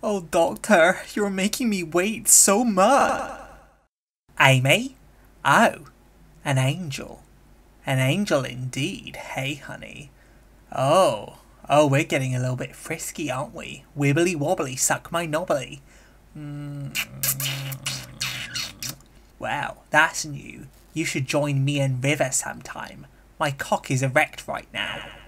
Oh, doctor, you're making me wait so much. Amy? Oh, an angel. An angel indeed, hey honey. Oh, we're getting a little bit frisky, aren't we? Wibbly wobbly, suck my knobbly. Wow, that's new. You should join me and River sometime. My cock is erect right now.